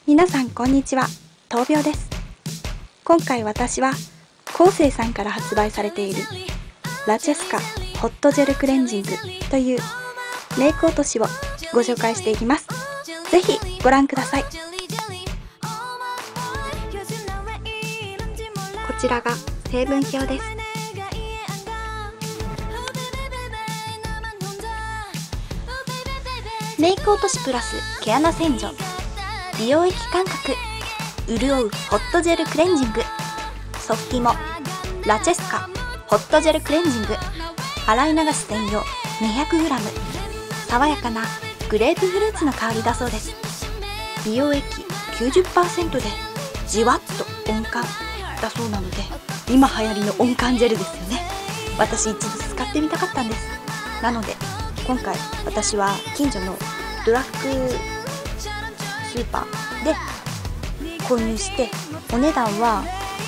皆さんこんにちは、闘病です。今回私はコーセーさんから発売されているラチェスカホットジェルクレンジングというメイク落としをご紹介していきます。ぜひご覧ください。こちらが成分表です。メイク落としプラス毛穴洗浄、美容液感覚、潤うホットジェルクレンジング、ソフティモラチェスカホットジェルクレンジング、洗い流し専用 200g、 爽やかなグレープフルーツの香りだそうです。美容液 90% でじわっと温感だそうなので、今流行りの温感ジェルですよね。私一度使ってみたかったんです。なので今回私は近所のドラッグスーパーで購入して、お値段は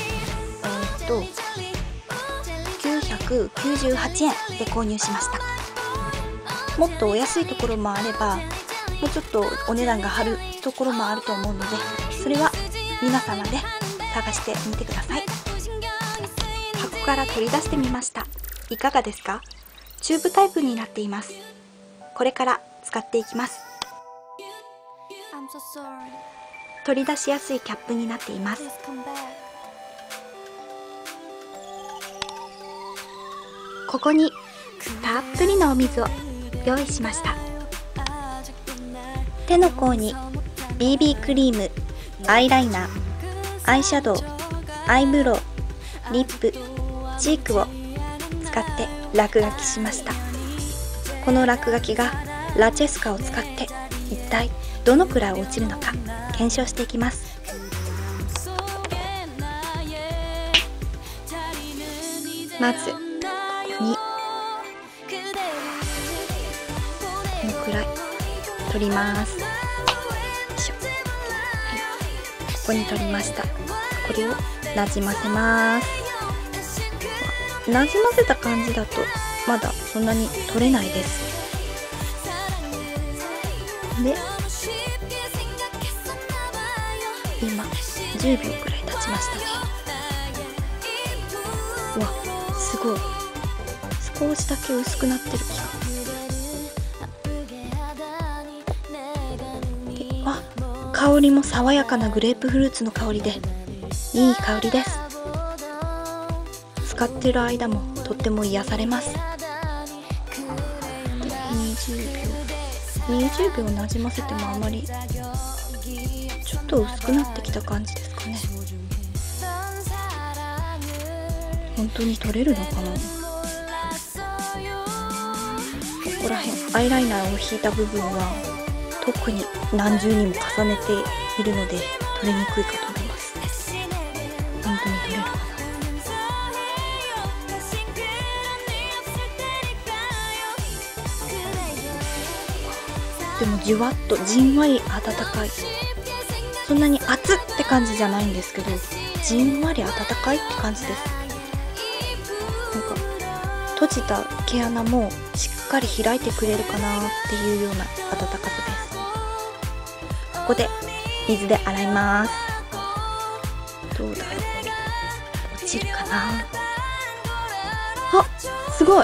998円で購入しました。もっとお安いところもあれば、もうちょっとお値段が張るところもあると思うので、それは皆様で探してみてください。箱から取り出してみました。いかがですか？チューブタイプになっています。これから使っていきます。取り出しやすいキャップになっています。ここにたっぷりのお水を用意しました。手の甲に BB クリーム、アイライナー、アイシャドウ、アイブロウ、リップ、チークを使って落書きしました。この落書きがラチェスカを使って一体どのくらい落ちるのか検証していきます。まずここにこのくらい取ります。よいしょ、はい、ここに取りました。これをなじませます。なじませた感じだとまだそんなに取れないです。で、今10秒くらい経ちましたね。うわ、すごい、少しだけ薄くなってる気が。で、あ、香りも爽やかなグレープフルーツの香りでいい香りです。使ってる間もとっても癒されます。で、20秒なじませてもあまりちょっと薄くなってきた感じですかね。本当に取れるのかな。ここら辺アイライナーを引いた部分は特に何重にも重ねているので取れにくいかと思います。本当に取れるかな。でもじわっとじんわり温かい、そんなに熱って感じじゃないんですけど、じんわり温かいって感じです。なんか閉じた毛穴もしっかり開いてくれるかなっていうような温かさです。ここで水で洗います。どうだろう、落ちるかな。あ、すごい、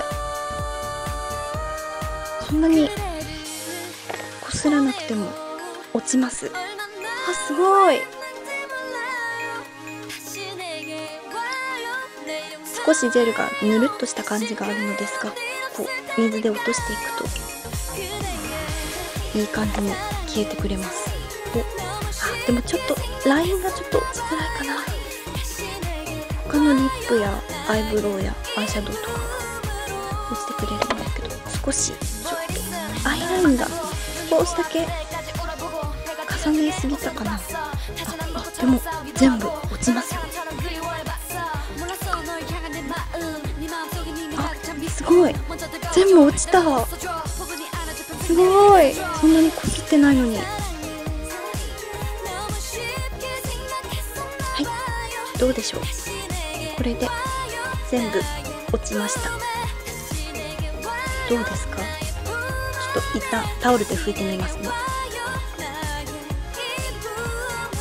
そんなにこすらなくても落ちます。あ、すごい。少しジェルがぬるっとした感じがあるのですが、こう水で落としていくといい感じに消えてくれます。あ、でもちょっとラインがちょっと落ちづらいかな。他のリップやアイブロウやアイシャドウとか落ちてくれるんだけど、少しちょっとアイラインが少しだけ重ねすぎたかな。あ、でも全部落ちますよ。あ、すごい、全部落ちた。すごい、そんなにこすってないのに。はい、どうでしょう。これで全部落ちました。どうですか？ちょっと一旦タオルで拭いてみますね。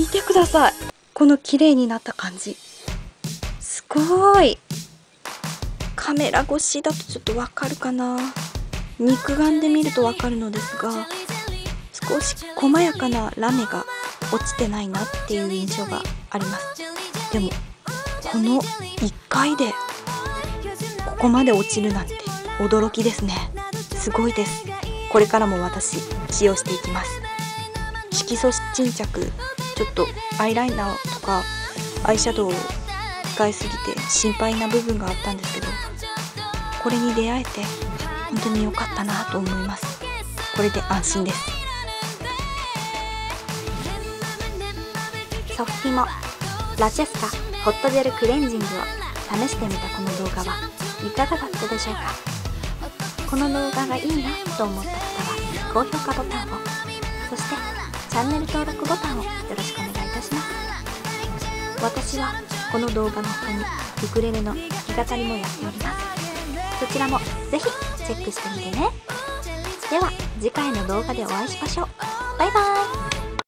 見てください、この綺麗になった感じ。すごい。カメラ越しだとちょっとわかるかな。肉眼で見るとわかるのですが、少し細やかなラメが落ちてないなっていう印象があります。でもこの1回でここまで落ちるなんて驚きですね。すごいです。これからも私使用していきます。色素沈着、ちょっとアイライナーとかアイシャドウを使いすぎて心配な部分があったんですけど、これに出会えて本当に良かったなと思います。これで安心です。ソフティモラチェスカホットジェルクレンジングを試してみたこの動画はいかがだったでしょうか。この動画がいいなと思った方は高評価ボタンを、そしてチャンネル登録ボタンをよろしくお願いいたします。私はこの動画の他にウクレレの弾き語りもやっております。そちらもぜひチェックしてみてね。では次回の動画でお会いしましょう。バイバーイ。